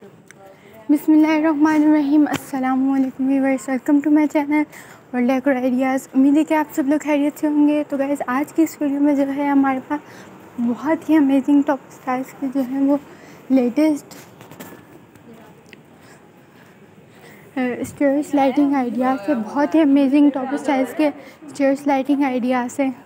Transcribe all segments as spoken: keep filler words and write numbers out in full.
बिस्मिल्लाहिर्रहमानिर्रहीम। अस्सलामु अलैकुम viewers, welcome to my channel world decor ideas. उम्मीद है कि आप सब लोग खैरियत से होंगे। तो गाइस, आज की इस वीडियो में जो है हमारे पास बहुत ही अमेजिंग टॉप स्टाइल्स के जो है वो लेटेस्ट स्टेयर्स लाइटिंग आइडियाज़ है। बहुत ही अमेजिंग टॉप स्टाइल्स के स्टेयर्स लाइटिंग आइडियाज़ है।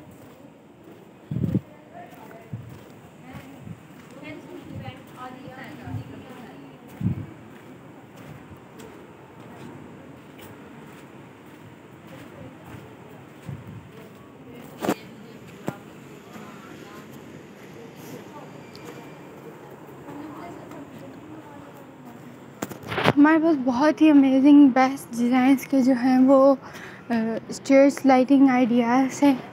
हमारे पास बहुत ही अमेजिंग बेस्ट डिज़ाइंस के जो हैं वो स्टेयर्स लाइटिंग आइडियाज़ हैं।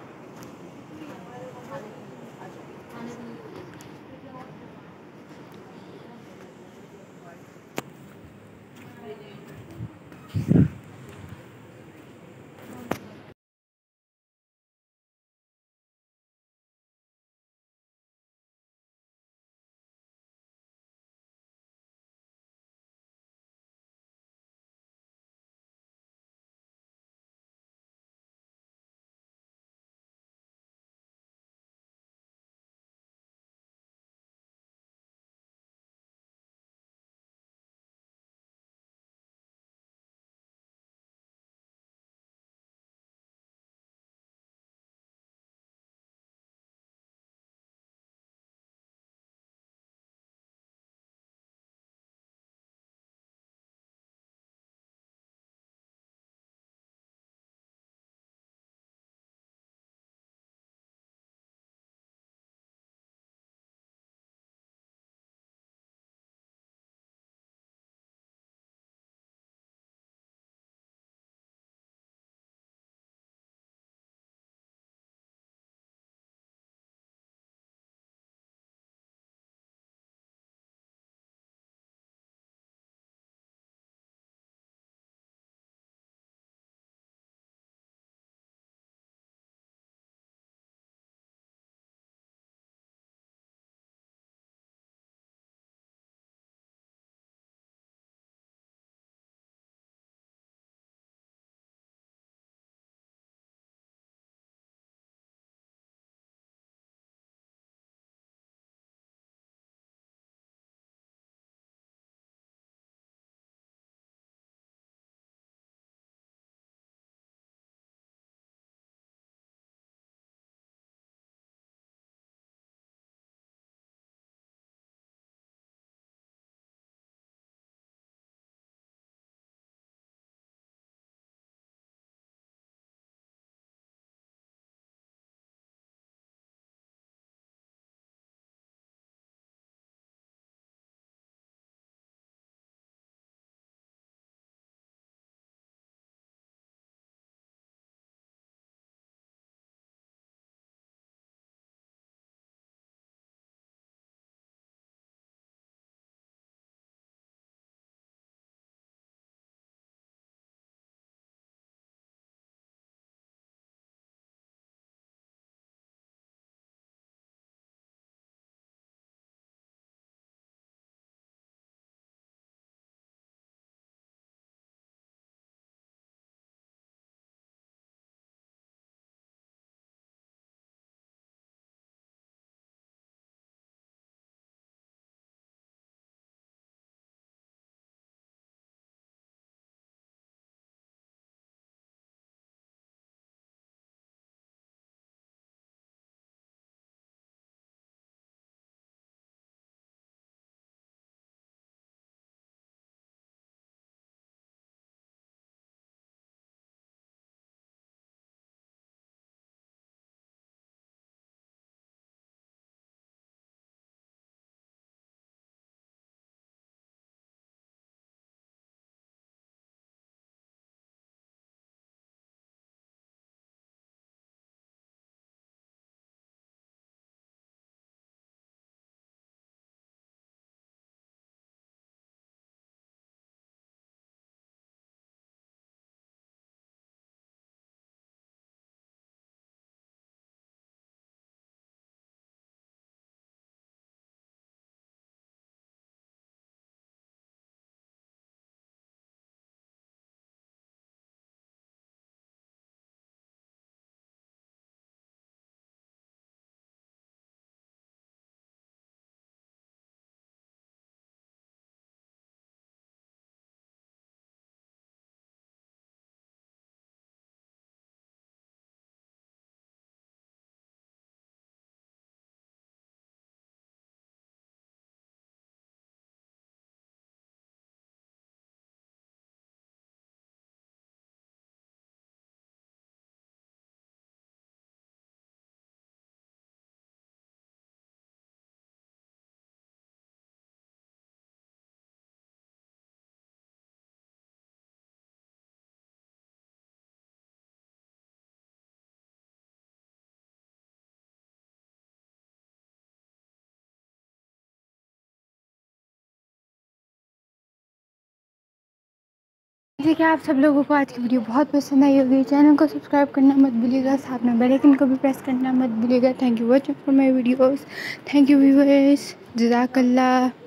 देखिए आप सब लोगों को आज की वीडियो बहुत पसंद आई होगी। चैनल को सब्सक्राइब करना मत भूलिएगा, साथ में बेल आइकन को भी प्रेस करना मत भूलिएगा। Thank you watching for my videos. Thank you viewers, जज़ाकल्लाह।